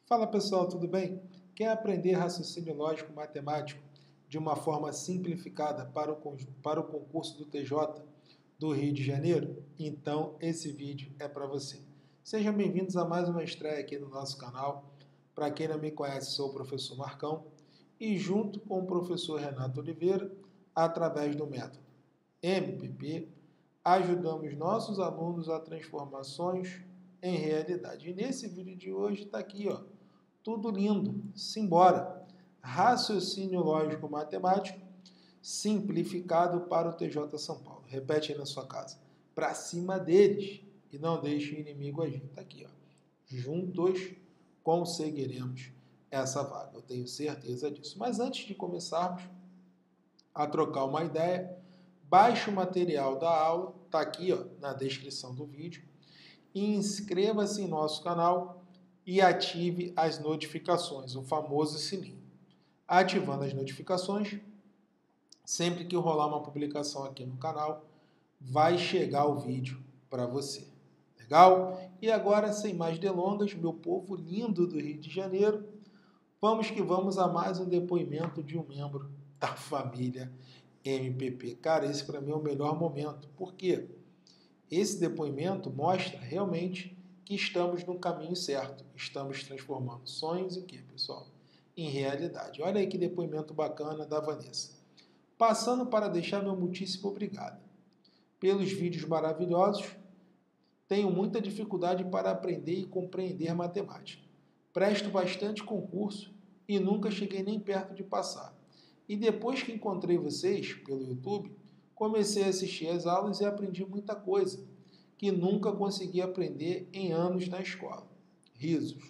Fala pessoal, tudo bem? Quer aprender raciocínio lógico matemático de uma forma simplificada para o concurso do TJ do Rio de Janeiro? Então esse vídeo é para você. Sejam bem-vindos a mais uma estreia aqui no nosso canal. Para quem não me conhece, sou o professor Marcão e junto com o professor Renato Oliveira, através do método MPP, ajudamos nossos alunos a transformações em realidade. E nesse vídeo de hoje está aqui, ó. Tudo lindo, simbora. Raciocínio lógico matemático simplificado para o TJ São Paulo. Repete aí na sua casa. Para cima deles e não deixe o inimigo agir. Está aqui, ó. Juntos conseguiremos essa vaga. Eu tenho certeza disso. Mas antes de começarmos a trocar uma ideia, baixe o material da aula, está aqui, ó, na descrição do vídeo, e inscreva-se em nosso canal e ative as notificações, o famoso sininho. Ativando as notificações, sempre que rolar uma publicação aqui no canal, vai chegar o vídeo para você. Legal? E agora, sem mais delongas, meu povo lindo do Rio de Janeiro, vamos que vamos a mais um depoimento de um membro da família MPP. Cara, esse para mim é o melhor momento. Por quê? Esse depoimento mostra realmente que estamos no caminho certo. Estamos transformando sonhos em quê, pessoal? Em realidade. Olha aí que depoimento bacana da Vanessa. Passando para deixar meu muitíssimo obrigado pelos vídeos maravilhosos. Tenho muita dificuldade para aprender e compreender matemática. Presto bastante concurso e nunca cheguei nem perto de passar. E depois que encontrei vocês pelo YouTube, comecei a assistir as aulas e aprendi muita coisa que nunca consegui aprender em anos na escola. Risos.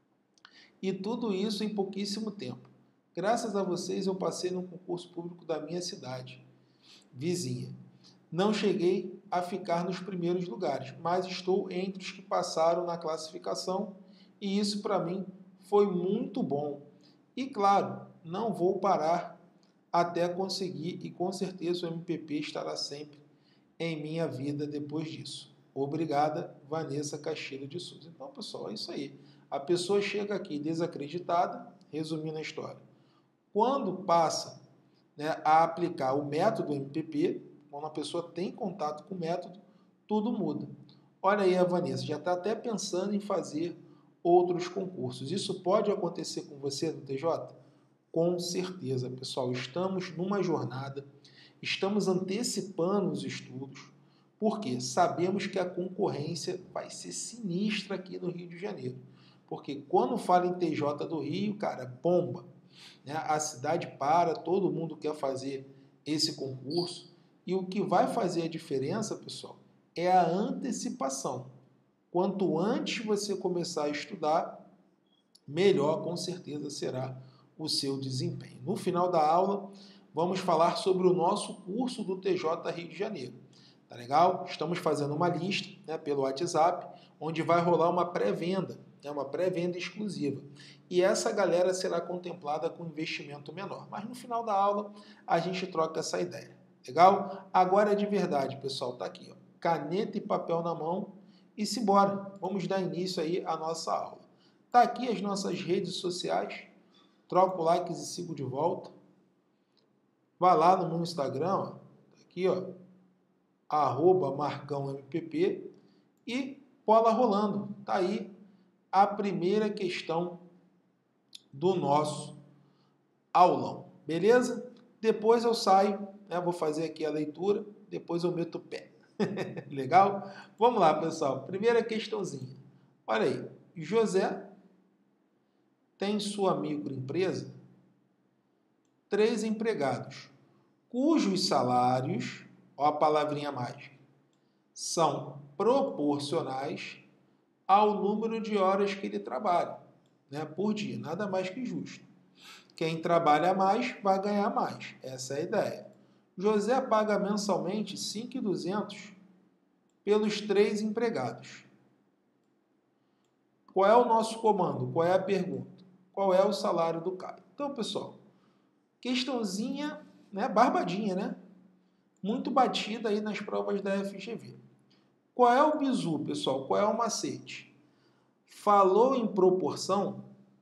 E tudo isso em pouquíssimo tempo. Graças a vocês eu passei no concurso público da minha cidade, vizinha. Não cheguei a ficar nos primeiros lugares, mas estou entre os que passaram na classificação e isso para mim foi muito bom. E claro, não vou parar até conseguir e com certeza o MPP estará sempre em minha vida depois disso. Obrigada, Vanessa Castilho de Souza. Então, pessoal, é isso aí. A pessoa chega aqui desacreditada, resumindo a história. Quando passa, né, a aplicar o método MPP, quando a pessoa tem contato com o método, tudo muda. Olha aí a Vanessa, já está até pensando em fazer outros concursos. Isso pode acontecer com você no TJ? Com certeza, pessoal. Estamos numa jornada, estamos antecipando os estudos, porque sabemos que a concorrência vai ser sinistra aqui no Rio de Janeiro. Porque quando fala em TJ do Rio, cara, bomba. Né? A cidade para, todo mundo quer fazer esse concurso. E o que vai fazer a diferença, pessoal, é a antecipação. Quanto antes você começar a estudar, melhor com certeza será o seu desempenho. No final da aula, vamos falar sobre o nosso curso do TJ Rio de Janeiro. Tá legal? Estamos fazendo uma lista, né, pelo WhatsApp, onde vai rolar uma pré-venda, né, uma pré-venda exclusiva. E essa galera será contemplada com investimento menor. Mas no final da aula, a gente troca essa ideia. Legal? Agora é de verdade, pessoal. Tá aqui, ó, caneta e papel na mão e simbora. Vamos dar início aí à nossa aula. Tá aqui as nossas redes sociais. Troco likes e sigo de volta. Vai lá no meu Instagram, ó, tá aqui, ó, @marcãompp e bola rolando. Tá aí a primeira questão do nosso aulão, beleza? Depois eu saio, né, vou fazer aqui a leitura, depois eu meto o pé. Legal? Vamos lá, pessoal. Primeira questãozinha. Olha aí. José tem sua microempresa 3 empregados, cujos salários, ó a palavrinha mágica, são proporcionais ao número de horas que ele trabalha, né, por dia. Nada mais que justo. Quem trabalha mais vai ganhar mais. Essa é a ideia. José paga mensalmente 5.200 pelos 3 empregados. Qual é o nosso comando? Qual é a pergunta? Qual é o salário do Caio? Então, pessoal, questãozinha, né, barbadinha, né? Muito batida aí nas provas da FGV. Qual é o bizu, pessoal? Qual é o macete? Falou em proporção,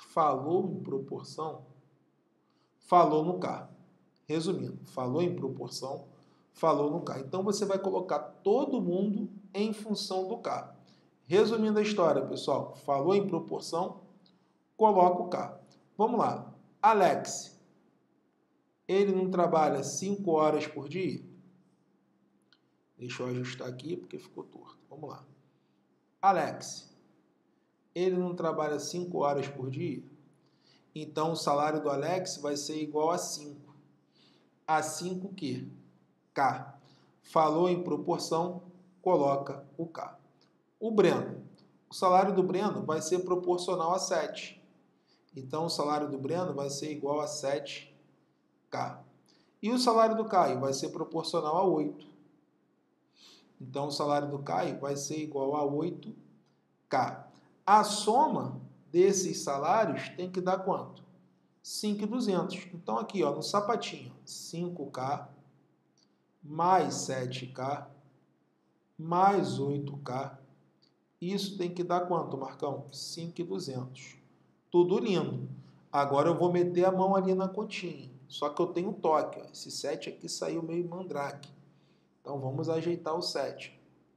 falou em proporção, falou no K. Resumindo, falou em proporção, falou no K. Então, você vai colocar todo mundo em função do K. Resumindo a história, pessoal, falou em proporção, coloca o K. Vamos lá. Alex, ele não trabalha 5 horas por dia? Deixa eu ajustar aqui porque ficou torto. Vamos lá. Alex, ele não trabalha 5 horas por dia? Então, o salário do Alex vai ser igual a 5. A 5 o quê? K. Falou em proporção, coloca o K. O Breno. O salário do Breno vai ser proporcional a 7. Então, o salário do Breno vai ser igual a 7K. E o salário do Caio vai ser proporcional a 8. Então, o salário do Caio vai ser igual a 8K. A soma desses salários tem que dar quanto? 5.200. Então, aqui, ó, no sapatinho, 5K mais 7K mais 8K. Isso tem que dar quanto, Marcão? 5.200. Tudo lindo. Agora eu vou meter a mão ali na continha. Só que eu tenho um toque. Ó. Esse 7 aqui saiu meio mandrake. Então, vamos ajeitar o 7.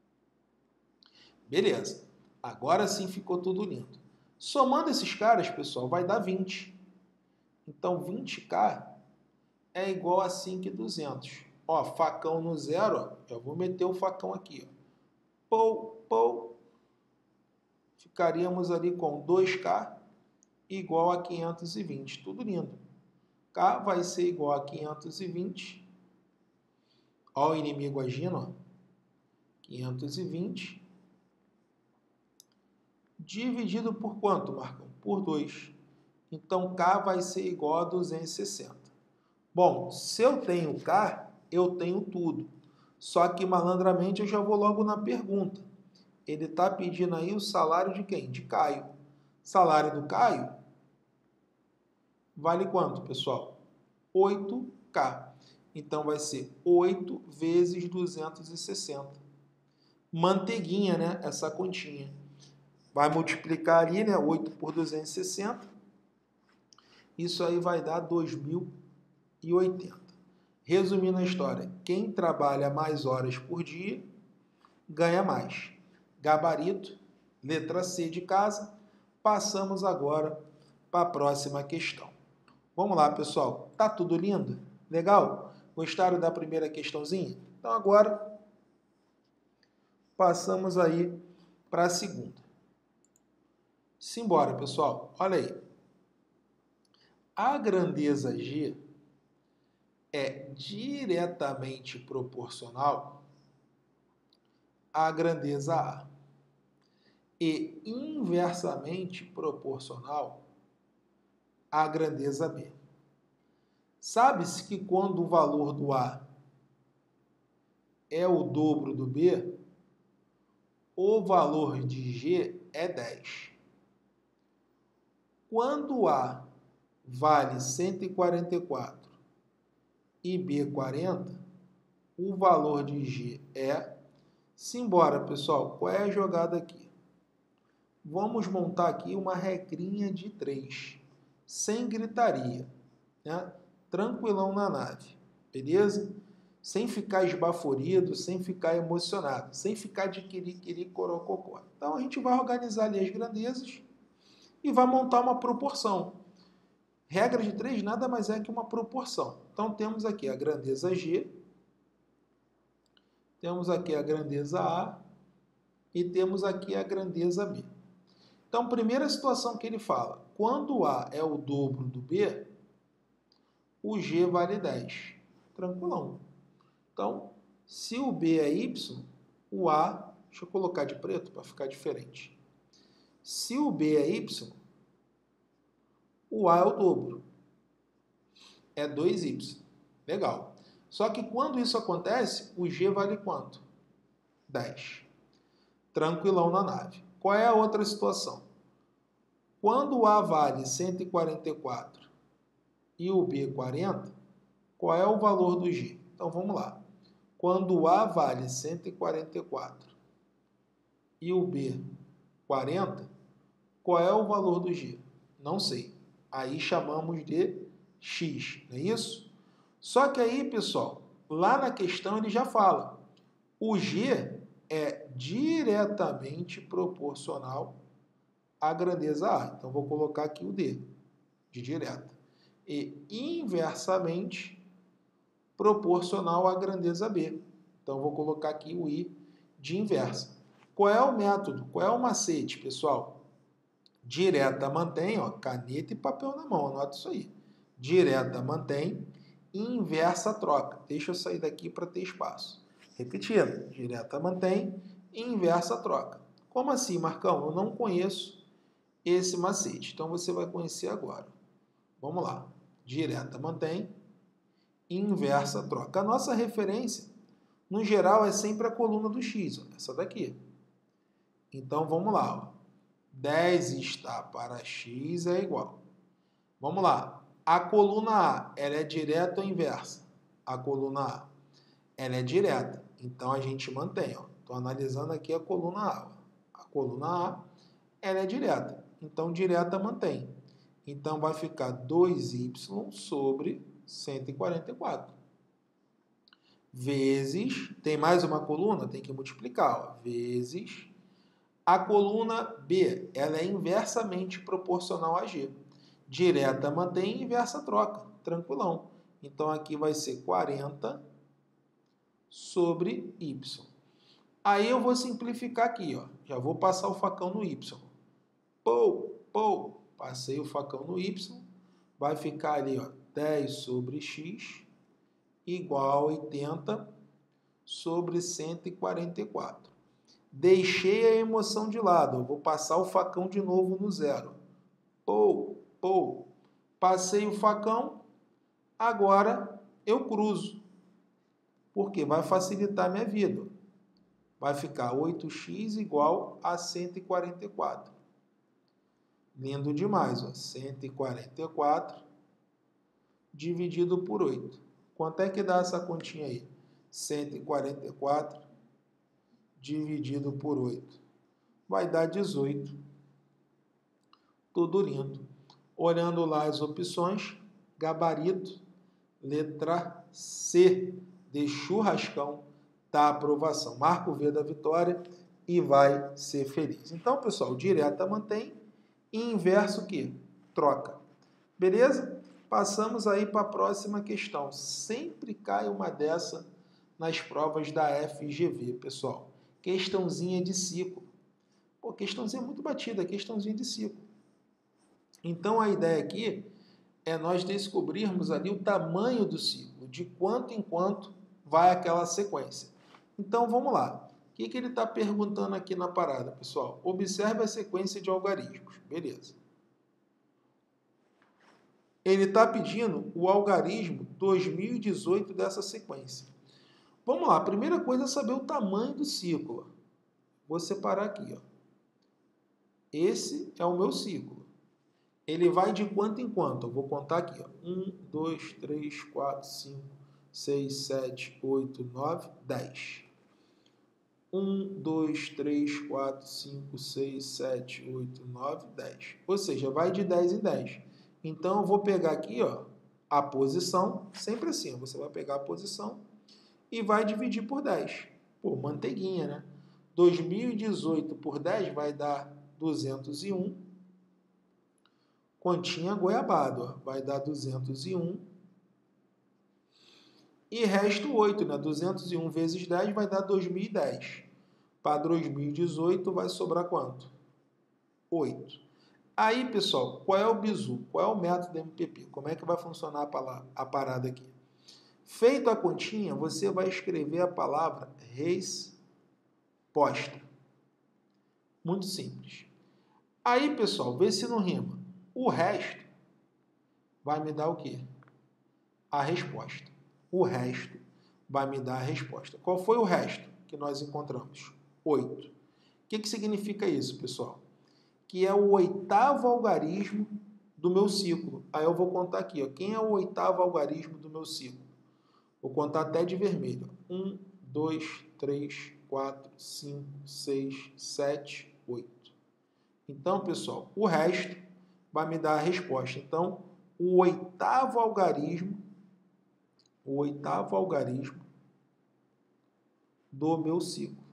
Beleza. Agora sim ficou tudo lindo. Somando esses caras, pessoal, vai dar 20. Então, 20K é igual a 5.200. Ó, facão no zero, ó. Eu vou meter o facão aqui. Ó. Pou, pou. Ficaríamos ali com 2K igual a 520. Tudo lindo. K vai ser igual a 520. Ó o inimigo agindo, ó. 520 dividido por quanto, Marcão? Por 2. Então, K vai ser igual a 260. Bom, se eu tenho K, eu tenho tudo. Só que, malandramente, eu já vou logo na pergunta. Ele está pedindo aí o salário de quem? De Caio. Salário do Caio vale quanto, pessoal? 8K. Então, vai ser 8 vezes 260. Manteiguinha, né? Essa continha. Vai multiplicar ali, né? 8 por 260. Isso aí vai dar 2.080. Resumindo a história, quem trabalha mais horas por dia, ganha mais. Gabarito, letra C de casa. Passamos agora para a próxima questão. Vamos lá, pessoal. Tá tudo lindo? Legal? Gostaram da primeira questãozinha? Então, agora, passamos aí para a segunda. Simbora, pessoal. Olha aí. A grandeza G é diretamente proporcional à grandeza A e inversamente proporcional à grandeza B. Sabe-se que quando o valor do A é o dobro do B, o valor de G é 10. Quando A vale 144 e B 40, o valor de G é... Simbora, pessoal. Qual é a jogada aqui? Vamos montar aqui uma regrinha de 3, sem gritaria, né? Tranquilão na nave, beleza? Sem ficar esbaforido, sem ficar emocionado, sem ficar de quiri corococó. Então, a gente vai organizar ali as grandezas e vai montar uma proporção. Regra de 3 nada mais é que uma proporção. Então, temos aqui a grandeza G, temos aqui a grandeza A e temos aqui a grandeza B. Então, primeira situação que ele fala, quando A é o dobro do B, o G vale 10. Tranquilão. Então, se o B é Y, o A, deixa eu colocar de preto para ficar diferente. Se o B é Y, o A é o dobro. É 2Y. Legal. Só que quando isso acontece, o G vale quanto? 10. Tranquilão na nave. Qual é a outra situação? Quando o A vale 144 e o B 40, qual é o valor do G? Então, vamos lá. Quando o A vale 144 e o B 40, qual é o valor do G? Não sei. Aí chamamos de x, não é isso? Só que aí, pessoal, lá na questão ele já fala. O g é diretamente proporcional à grandeza A. Então, vou colocar aqui o D, de direta. E inversamente proporcional à grandeza B. Então, vou colocar aqui o I de inversa. Qual é o método? Qual é o macete, pessoal? Direta mantém, ó, caneta e papel na mão, anota isso aí. Direta mantém, inversa troca. Deixa eu sair daqui para ter espaço. Repetindo, direta mantém, inversa troca. Como assim, Marcão? Eu não conheço esse macete, então você vai conhecer agora. Vamos lá. Direta mantém, inversa troca. A nossa referência, no geral, é sempre a coluna do x, ó, essa daqui. Então, vamos lá. Ó. 10 está para x é igual. Vamos lá. A coluna A, ela é direta ou inversa? A coluna A, ela é direta. Então, a gente mantém. Estou analisando aqui a coluna A. Ó. A coluna A, ela é direta. Então, direta mantém. Então, vai ficar 2y sobre 144. Vezes, tem mais uma coluna? Tem que multiplicar. Ó, vezes, a coluna B, ela é inversamente proporcional a G. Direta mantém, inversa troca. Tranquilão. Então, aqui vai ser 40 sobre y. Aí eu vou simplificar aqui, ó. Já vou passar o facão no y. Passei o facão no y. Vai ficar ali, ó, 10 sobre x igual a 80 sobre 144. Deixei a emoção de lado. Eu vou passar o facão de novo no zero. Passei o facão. Agora eu cruzo. Porque vai facilitar a minha vida. Vai ficar 8x igual a 144. Lindo demais, ó. 144 dividido por 8. Quanto é que dá essa continha aí? 144 dividido por 8. Vai dar 18. Tudo lindo. Olhando lá as opções, gabarito, letra C de churrascão, da aprovação. Marca o V da vitória e vai ser feliz. Então, pessoal, direta mantém e inverso o quê? Troca. Beleza? Passamos aí para a próxima questão. Sempre cai uma dessa nas provas da FGV, pessoal. Questãozinha de ciclo. Pô, questãozinha muito batida, questãozinha de ciclo. Então, a ideia aqui é nós descobrirmos ali o tamanho do ciclo, de quanto em quanto vai aquela sequência. Então, vamos lá. O que ele está perguntando aqui na parada, pessoal? Observe a sequência de algarismos. Beleza. Ele está pedindo o algarismo 2018 dessa sequência. Vamos lá. A primeira coisa é saber o tamanho do ciclo. Vou separar aqui. Ó. Esse é o meu ciclo. Ele vai de quanto em quanto? Eu vou contar aqui. Ó. 1, 2, 3, 4, 5, 6, 7, 8, 9, 10. 1, 2, 3, 4, 5, 6, 7, 8, 9, 10. Ou seja, vai de 10 em 10. Então, eu vou pegar aqui, ó, a posição, sempre assim, você vai pegar a posição e vai dividir por 10. Pô, manteiguinha, né? 2018 por 10 vai dar 201. Continha goiabado, ó, vai dar 201. E resta 8, né? 201 vezes 10 vai dar 2010. Para 2018 vai sobrar quanto? 8. Aí, pessoal, qual é o bizu? Qual é o método MPP? Como é que vai funcionar a parada aqui? Feito a continha, você vai escrever a palavra resposta. Muito simples. Aí, pessoal, vê se não rima. O resto vai me dar o quê? A resposta. O resto vai me dar a resposta. Qual foi o resto que nós encontramos? 8. O que significa isso, pessoal? Que é o 8º algarismo do meu ciclo. Aí eu vou contar aqui. Ó. Quem é o 8º algarismo do meu ciclo? Vou contar até de vermelho. 1, 2, 3, 4, 5, 6, 7, 8. Então, pessoal, o resto vai me dar a resposta. Então, o oitavo algarismo do meu ciclo.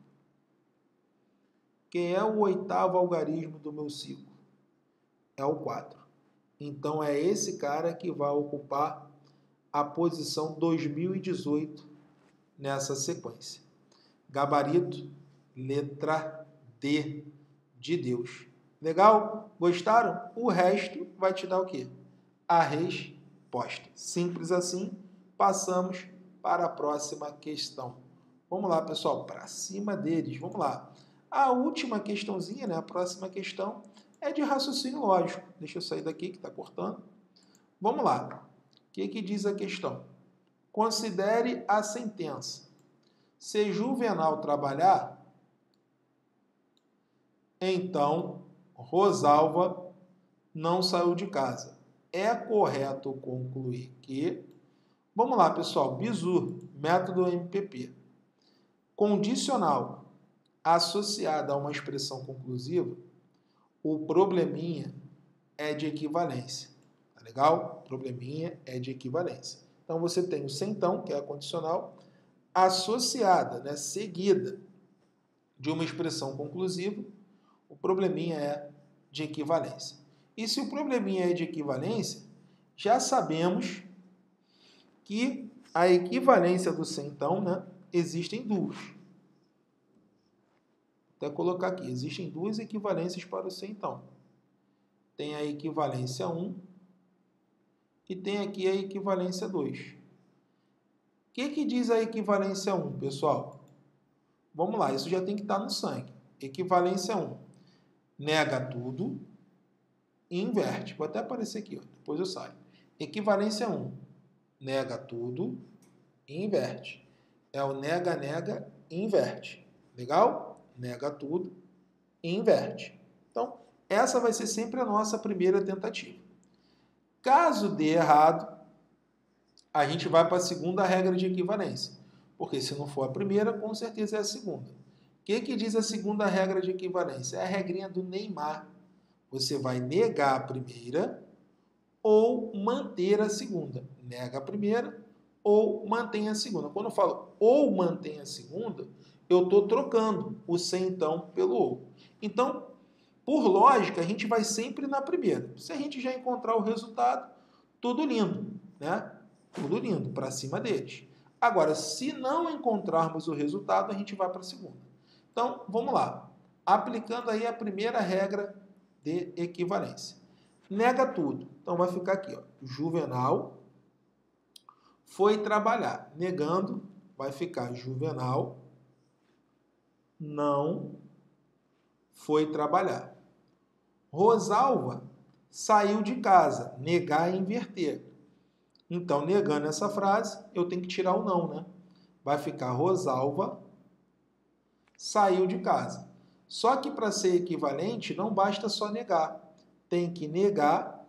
Quem é o oitavo algarismo do meu ciclo? É o 4. Então, é esse cara que vai ocupar a posição 2018 nessa sequência. Gabarito, letra D de Deus. Legal? Gostaram? O resto vai te dar o quê? A resposta. Simples assim. Passamos para a próxima questão. Vamos lá, pessoal, para cima deles. Vamos lá. A última questãozinha, né? A próxima questão é de raciocínio lógico. Deixa eu sair daqui que está cortando. Vamos lá. O que diz a questão? Considere a sentença. Se Juvenal trabalhar, então Rosalva não saiu de casa. É correto concluir que... Vamos lá, pessoal. Bizu, método MPP. Condicional associada a uma expressão conclusiva, o probleminha é de equivalência. Tá legal? Probleminha é de equivalência. Então, você tem o se então, que é a condicional, associada, né, seguida de uma expressão conclusiva, o probleminha é de equivalência. E se o probleminha é de equivalência, já sabemos que a equivalência do se então, né, existem duas. Vou até colocar aqui, existem duas equivalências para o se então. Tem a equivalência 1 e tem aqui a equivalência 2. O que diz a equivalência 1, pessoal? Vamos lá, isso já tem que estar no sangue. Equivalência 1. Nega tudo e inverte. Vou até aparecer aqui, ó, depois eu saio. Equivalência 1. Nega tudo e inverte. É o nega, nega e inverte. Legal? Nega tudo e inverte. Então, essa vai ser sempre a nossa primeira tentativa. Caso dê errado, a gente vai para a segunda regra de equivalência. Porque se não for a primeira, com certeza é a segunda. O que diz a segunda regra de equivalência? É a regrinha do Neymar. Você vai negar a primeira ou manter a segunda. Nega a primeira ou mantém a segunda. Quando eu falo ou mantém a segunda, eu estou trocando o se então pelo ou. Então, por lógica, a gente vai sempre na primeira. Se a gente já encontrar o resultado, tudo lindo, né? Tudo lindo, para cima deles. Agora, se não encontrarmos o resultado, a gente vai para a segunda. Então, vamos lá. Aplicando aí a primeira regra de equivalência. Nega tudo. Então, vai ficar aqui, ó. Juvenal foi trabalhar. Negando, vai ficar Juvenal não foi trabalhar. Rosalva saiu de casa. Negar e inverter. Então, negando essa frase, eu tenho que tirar o não, né? Vai ficar Rosalva saiu de casa. Só que para ser equivalente, não basta só negar. Tem que negar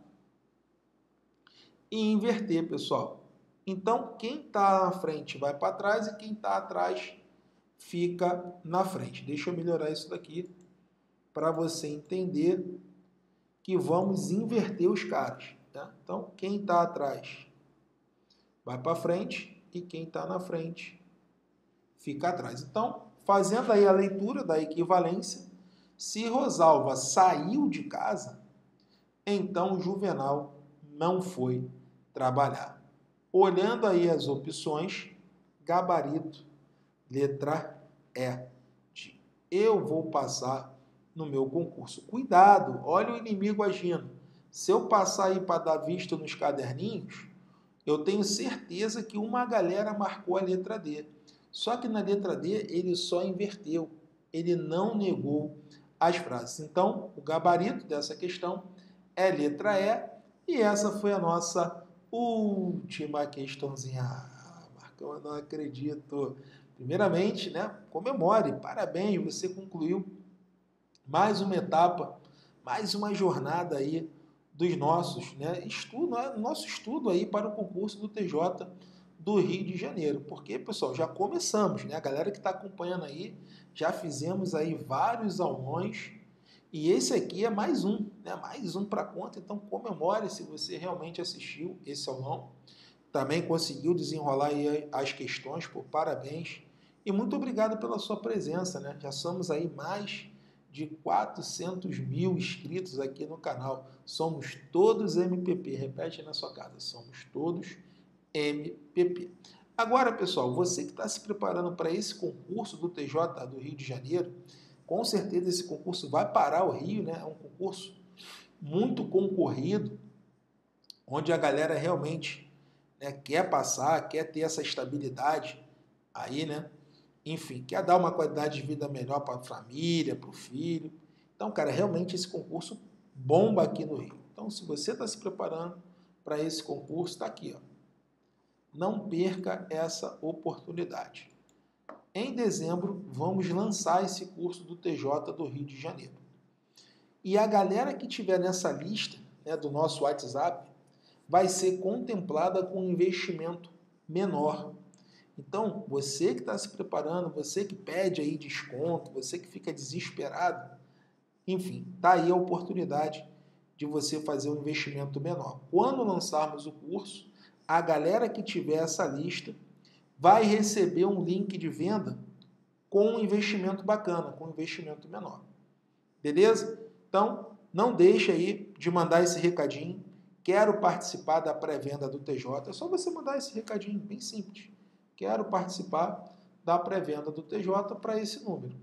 e inverter, pessoal. Então, quem está na frente vai para trás e quem está atrás fica na frente. Deixa eu melhorar isso daqui para você entender que vamos inverter os caras. Tá? Então, quem está atrás vai para frente e quem está na frente fica atrás. Então, fazendo aí a leitura da equivalência, se Rosalva saiu de casa, então Juvenal não foi trabalhar. Olhando aí as opções, gabarito, letra E. Eu vou passar no meu concurso. Cuidado, olha o inimigo agindo. Se eu passar aí para dar vista nos caderninhos, eu tenho certeza que uma galera marcou a letra D. Só que na letra D ele só inverteu, ele não negou as frases. Então, o gabarito dessa questão é letra E, e essa foi a nossa última questãozinha. Ah, Marcão, eu não acredito. Primeiramente, né, comemore, parabéns, você concluiu mais uma etapa, mais uma jornada aí dos nossos, né, nosso estudo aí para o concurso do TJ do Rio de Janeiro. Porque, pessoal, já começamos, né? A galera que está acompanhando aí, já fizemos aí vários aulões E esse aqui é mais um, né? Mais um para conta, então comemore se você realmente assistiu esse aulão. Também conseguiu desenrolar aí as questões, por parabéns. E muito obrigado pela sua presença, né? Já somos aí mais de 400 mil inscritos aqui no canal. Somos todos MPP. Repete aí na sua casa. Somos todos MPP. Agora, pessoal, você que está se preparando para esse concurso do TJ do Rio de Janeiro, com certeza esse concurso vai parar o Rio, né? É um concurso muito concorrido, onde a galera realmente, né, quer passar, quer ter essa estabilidade aí, né? Enfim, quer dar uma qualidade de vida melhor para a família, para o filho. Então, cara, realmente esse concurso bomba aqui no Rio. Então, se você está se preparando para esse concurso, está aqui, ó. Não perca essa oportunidade. Em dezembro, vamos lançar esse curso do TJ do Rio de Janeiro. E a galera que tiver nessa lista, né, do nosso WhatsApp, vai ser contemplada com um investimento menor. Então, você que está se preparando, você que pede aí desconto, você que fica desesperado, enfim, está aí a oportunidade de você fazer um investimento menor. Quando lançarmos o curso, a galera que tiver essa lista vai receber um link de venda com um investimento bacana, com um investimento menor. Beleza? Então, não deixe aí de mandar esse recadinho. Quero participar da pré-venda do TJ. É só você mandar esse recadinho, bem simples. Quero participar da pré-venda do TJ para esse número.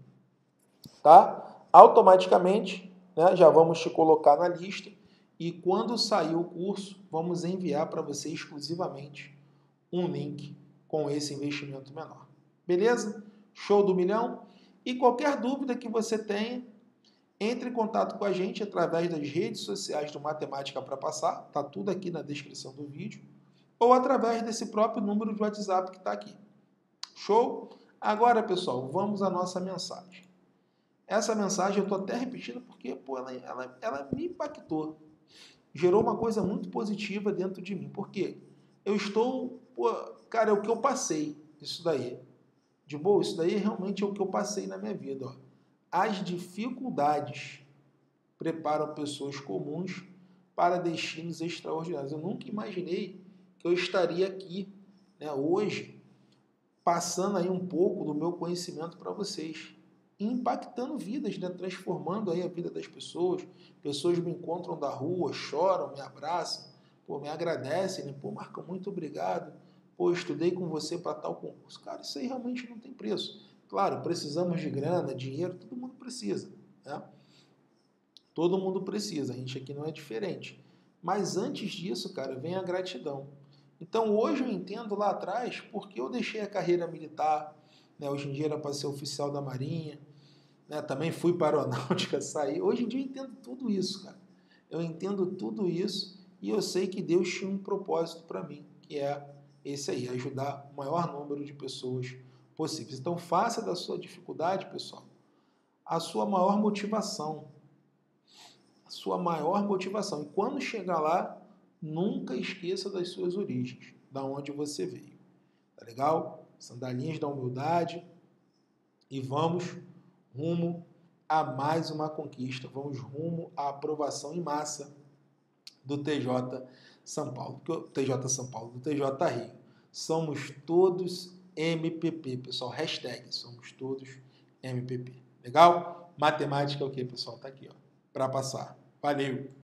Tá? Automaticamente, né, já vamos te colocar na lista e quando sair o curso, vamos enviar para você exclusivamente um link com esse investimento menor. Beleza? Show do milhão? E qualquer dúvida que você tenha, entre em contato com a gente através das redes sociais do Matemática para Passar, tá tudo aqui na descrição do vídeo, ou através desse próprio número de WhatsApp que está aqui. Show? Agora, pessoal, vamos à nossa mensagem. Essa mensagem eu estou até repetindo porque ela me impactou. Gerou uma coisa muito positiva dentro de mim. Por quê? Eu estou... cara, é o que eu passei. Isso daí. De boa, isso daí realmente é o que eu passei na minha vida. Ó. As dificuldades preparam pessoas comuns para destinos extraordinários. Eu nunca imaginei que eu estaria aqui, né, hoje, passando aí um pouco do meu conhecimento para vocês, impactando vidas, né, transformando aí a vida das pessoas. Pessoas me encontram da rua, choram, me abraçam, pô, me agradecem, né? Pô, Marcão, muito obrigado. Pô, estudei com você para tal concurso. Cara, isso aí realmente não tem preço. Claro, precisamos de grana, dinheiro, todo mundo precisa, né? Todo mundo precisa, a gente aqui não é diferente. Mas antes disso, cara, vem a gratidão. Então hoje eu entendo lá atrás porque eu deixei a carreira militar, né? Hoje em dia era para ser oficial da Marinha, né? Também fui para a aeronáutica, saí. Hoje em dia eu entendo tudo isso, cara. Eu entendo tudo isso e eu sei que Deus tinha um propósito para mim, que é esse aí, ajudar o maior número de pessoas possíveis. Então faça da sua dificuldade, pessoal, a sua maior motivação. A sua maior motivação. E quando chegar lá, nunca esqueça das suas origens, da onde você veio. Tá legal? Sandalinhas da humildade e vamos rumo a mais uma conquista. Vamos rumo à aprovação em massa do TJ São Paulo, do TJ Rio. Somos todos MPP, pessoal. Hashtag somos todos MPP. Legal? Matemática é o que, pessoal? Tá aqui, ó, para passar. Valeu!